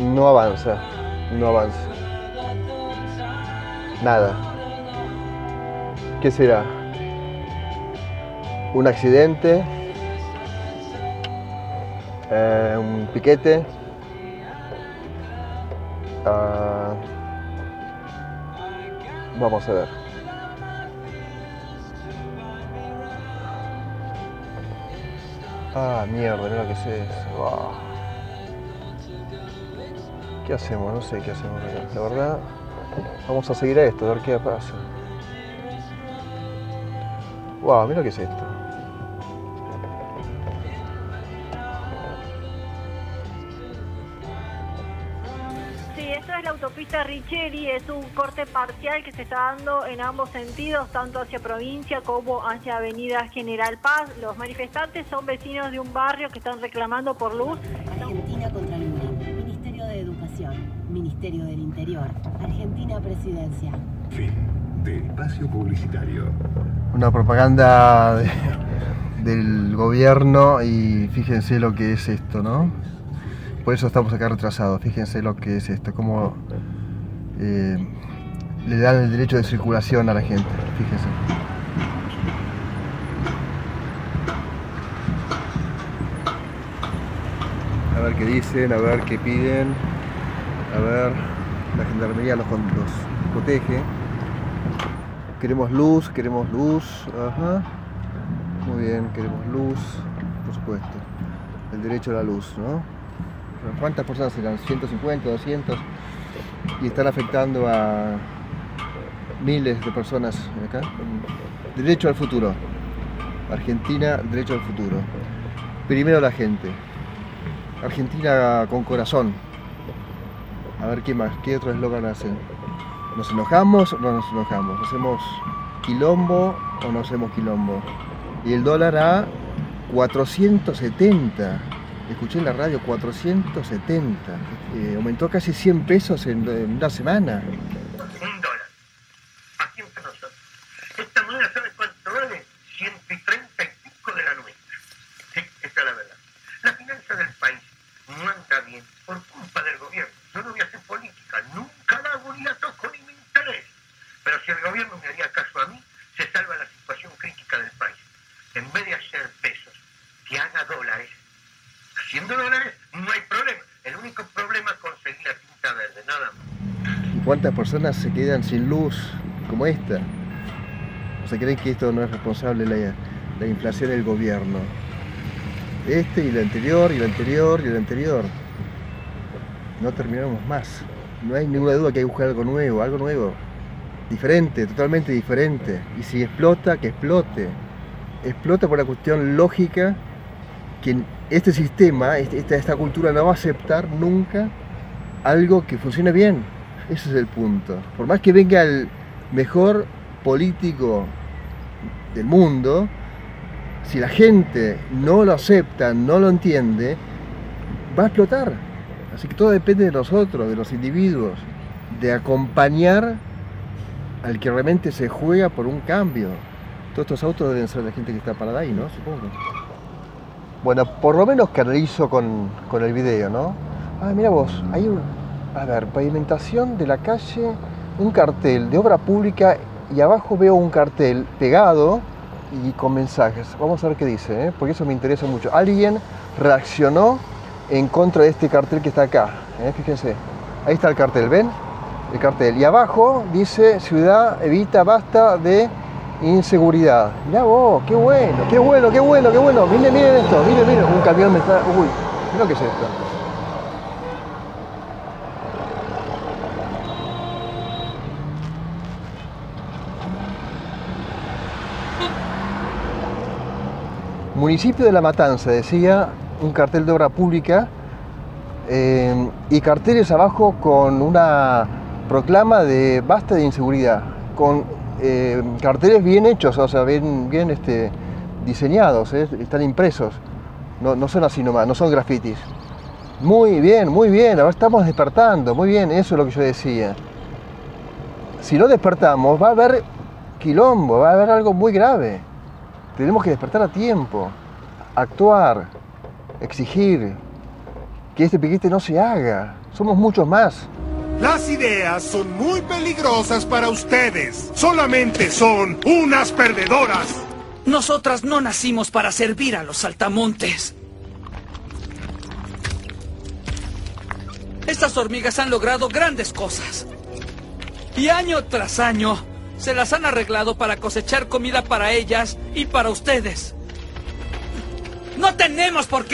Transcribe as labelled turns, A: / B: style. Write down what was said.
A: No avanza, no avanza. Nada. ¿Qué será? ¿Un accidente? ¿Un piquete? Vamos a ver. Mierda, mira lo que es eso. Oh. ¿Qué hacemos? No sé qué hacemos acá. La verdad, vamos a seguir a esto, a ver qué pasa. Wow, mira lo que es esto.
B: Sí, esto es la autopista Richeri, es un corte parcial que se está dando en ambos sentidos, tanto hacia provincia como hacia avenida General Paz. Los manifestantes son vecinos de un barrio que están reclamando por luz.
C: Argentina contra el bullying, Ministerio de Educación, Ministerio del Interior, Argentina Presidencia.
D: Fin del espacio publicitario.
A: Una propaganda del gobierno y fíjense lo que es esto, ¿no? Por eso estamos acá retrasados. Fíjense lo que es esto, cómo le dan el derecho de circulación a la gente. Fíjense. A ver qué dicen, a ver qué piden. A ver, la gendarmería los protege. Queremos luz, queremos luz. Ajá. Muy bien, queremos luz, por supuesto. El derecho a la luz, ¿no? ¿Cuántas personas serán? 150, 200, y están afectando a miles de personas acá. Derecho al futuro. Argentina, derecho al futuro. Primero la gente. Argentina con corazón. A ver qué más, qué otro eslogan hacen. ¿Nos enojamos o no nos enojamos? ¿Hacemos quilombo o no hacemos quilombo? Y el dólar a 470. Escuché en la radio 470. Aumentó casi 100 pesos en una semana.
E: $1. Aquí entre nosotros. Esta moneda, ¿sabe cuánto vale? 130 y pico de la nuestra. Sí, esa es la verdad. La finanza del país no anda bien por culpa del gobierno. Yo no voy a hacer política, nunca la hago ni la toco ni me interesa. Pero si el gobierno me haría caso a mí, se salva la situación crítica del país. En vez de hacer pesos, que haga dólares. Haciendo dólares no hay problema. El único problema es conseguir la tinta verde, nada más.
A: ¿Y cuántas personas se quedan sin luz como esta? ¿O se creen que esto no es responsable la inflación del gobierno? Este y el anterior, y el anterior, y el anterior. No terminamos más. No hay ninguna duda que hay que buscar algo nuevo. Diferente, totalmente diferente. Y si explota, que explote. Explota por la cuestión lógica que este sistema, esta cultura no va a aceptar nunca algo que funcione bien. Ese es el punto. Por más que venga el mejor político del mundo, si la gente no lo acepta, no lo entiende, va a explotar. Así que todo depende de nosotros, de los individuos, de acompañar al que realmente se juega por un cambio. Todos estos autos deben ser de gente que está parada ahí, ¿no? Supongo. Bueno, por lo menos que analizo con el video, ¿no? Mira vos, hay pavimentación de la calle, un cartel de obra pública y abajo veo un cartel pegado y con mensajes. Vamos a ver qué dice, ¿eh? Porque eso me interesa mucho. Alguien reaccionó en contra de este cartel que está acá, ¿eh? Fíjense, ahí está el cartel, ¿ven? El cartel. Y abajo dice: ciudad evita, basta de inseguridad. Mirá vos, qué bueno, qué bueno, qué bueno, qué bueno. Miren, miren esto, miren, miren, un camión me está... Uy, mirá lo que es esto. Municipio de La Matanza, decía, un cartel de obra pública y carteles abajo con una proclama de basta de inseguridad, con carteles bien hechos, o sea, bien diseñados, están impresos, no son así nomás, no son grafitis. Muy bien, ahora estamos despertando, muy bien, eso es lo que yo decía. Si no despertamos, va a haber quilombo, va a haber algo muy grave. Tenemos que despertar a tiempo, actuar, exigir que este piquete no se haga. Somos muchos más.
F: Las ideas son muy peligrosas para ustedes. Solamente son unas perdedoras.
G: Nosotras no nacimos para servir a los saltamontes. Estas hormigas han logrado grandes cosas. Y año tras año se las han arreglado para cosechar comida para ellas y para ustedes. No tenemos por qué